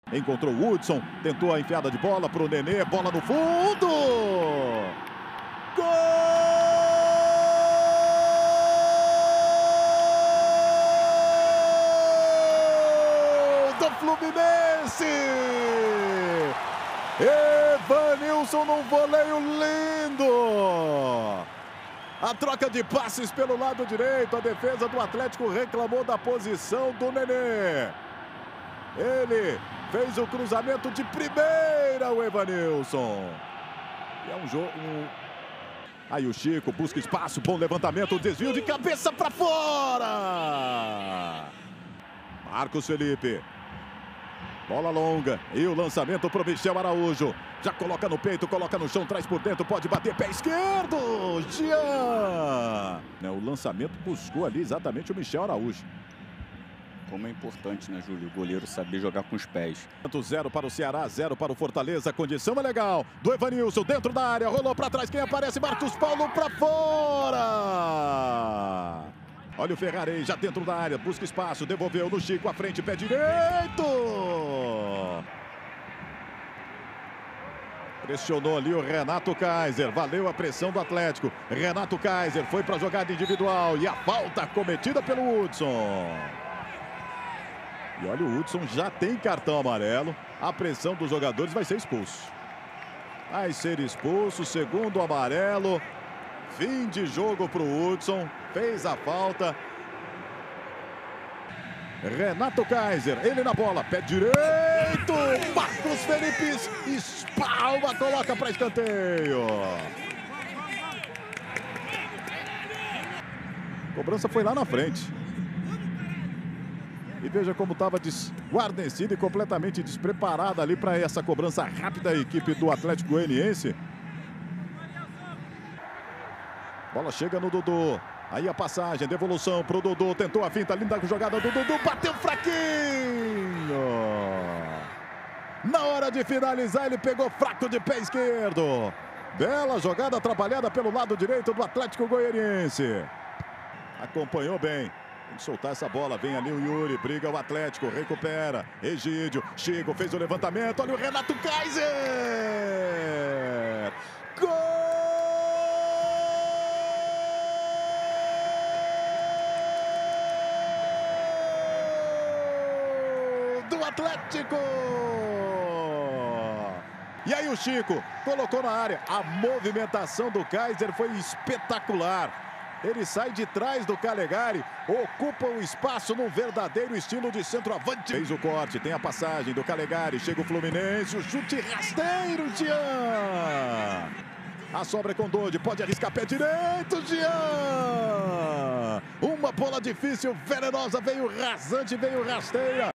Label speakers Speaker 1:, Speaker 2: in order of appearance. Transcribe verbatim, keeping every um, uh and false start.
Speaker 1: Encontrou o Hudson, tentou a enfiada de bola para o Nenê, bola no fundo! Gol do Fluminense! Evanilson num voleio lindo! A troca de passes pelo lado direito, a defesa do Atlético reclamou da posição do Nenê. Ele fez o cruzamento de primeira, o Evanilson. E é um jogo... Um... Aí o Chico busca espaço, bom levantamento, desvio de cabeça para fora. Marcos Felipe. Bola longa e o lançamento para o Michel Araújo. Já coloca no peito, coloca no chão, traz por dentro, pode bater pé esquerdo. Jean. O lançamento buscou ali exatamente o Michel Araújo.
Speaker 2: Como é importante, né, Júlio? O goleiro saber jogar com os pés.
Speaker 1: Zero para o Ceará, zero para o Fortaleza. A condição é legal. Do Evanilson dentro da área, rolou para trás. Quem aparece? Marcos Paulo para fora. Olha o Ferrari já dentro da área, busca espaço, devolveu no Chico, à frente, pé direito. Pressionou ali o Renato Kaiser, valeu a pressão do Atlético. Renato Kaiser foi para a jogada individual e a falta cometida pelo Hudson. E olha, o Hudson já tem cartão amarelo, a pressão dos jogadores, vai ser expulso. Vai ser expulso, segundo amarelo. Fim de jogo para o Hudson, fez a falta. Renato Kaiser, ele na bola, pé direito. Marcos Felipe espalma, coloca para escanteio. A cobrança foi lá na frente. E veja como estava desguarnecida e completamente despreparada ali para essa cobrança rápida a equipe do Atlético Goianiense. Bola chega no Dudu. Aí a passagem, devolução pro Dudu. Tentou a finta, linda jogada do Dudu. Bateu fraquinho. Na hora de finalizar, ele pegou fraco de pé esquerdo. Bela jogada atrapalhada pelo lado direito do Atlético Goianiense. Acompanhou bem. Tem que soltar essa bola. Vem ali o Yuri. Briga o Atlético. Recupera. Egídio. Chico fez o levantamento. Olha o Renato Kaiser. Gol do Atlético. E aí o Chico colocou na área. A movimentação do Kaiser foi espetacular. Ele sai de trás do Calegari, ocupa o espaço num verdadeiro estilo de centroavante. Fez o corte, tem a passagem do Calegari, chega o Fluminense, o chute rasteiro, Jean. A sobra é com Dodi, pode arriscar pé direito, Jean. Uma bola difícil, venenosa, veio rasante, veio rasteira.